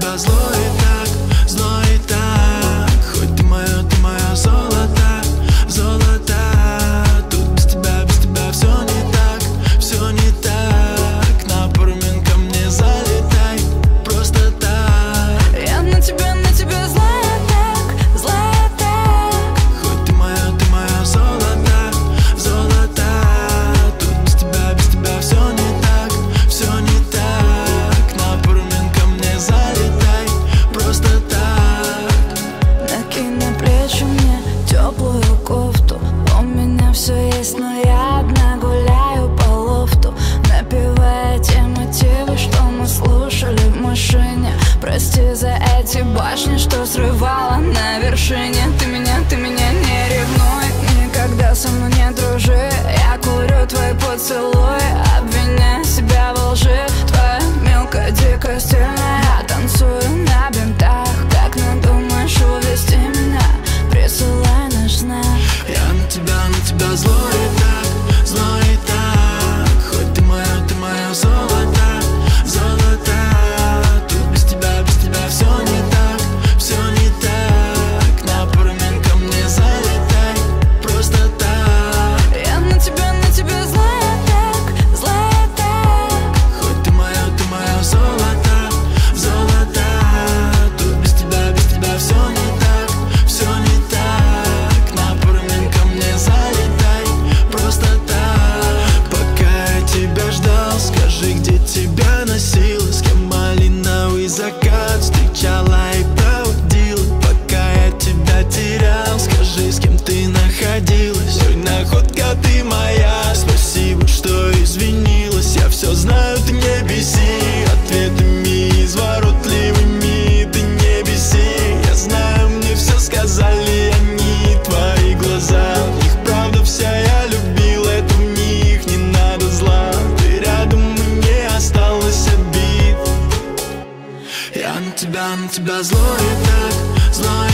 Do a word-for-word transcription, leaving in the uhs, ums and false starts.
тебя злой так, злой так. Хоть ты моё, ты моё золото, золото. Тут без тебя, без тебя все не так, все не так. На пару минут ко мне залетай, просто так. Я на тебя, на тебя злая так, злая так. Хоть ты моё, ты моё золото, золото. Тут без тебя, без тебя все не так, все не так. На пару минут ко мне залетай, просто так. Накинь на плечи мне теплую кофту. У меня все есть, но я одна гуляю по лофту, напевая те мотивы, что мы слушали в машине. Прости за эти башни, что срывала на вершине. Ты меня, ты меня не ревнуй, никогда со мной не дружи. Я курю твои поцелуи, обвиняя себя во лжи. Твоя мелкая, дикая, стильная. Я танцую на бинтах. Как надумаешь увести меня, присылай наш знак. Я на тебя, на тебя злой так, злой так. Хоть ты моё, ты моё золото, золото. Тут без тебя, без тебя все не так, все не так. На пару минут ко мне залетай, просто так. Я на тебя, на тебя злая так, злая так. Хоть ты моё, ты моё золото, золото. Тут без тебя, без тебя все не так, все не так. На пару минут ко мне залетай, просто так. Пока я тебя ждал, скажи, где тебя носила, с кем малиновый закат встречала и проводила. Пока я тебя терял, скажи, с кем ты находилась. Ой, находка ты моя, спасибо, что извинилась. Я все знаю, ты не беси ответами изворотливыми, ты не беси. Я знаю, мне все сказали они, твои глаза. В них правда вся, я любил это, в них не надо зла. Ты рядом, мне осталось обид. Я на тебя, на тебя злой так, злой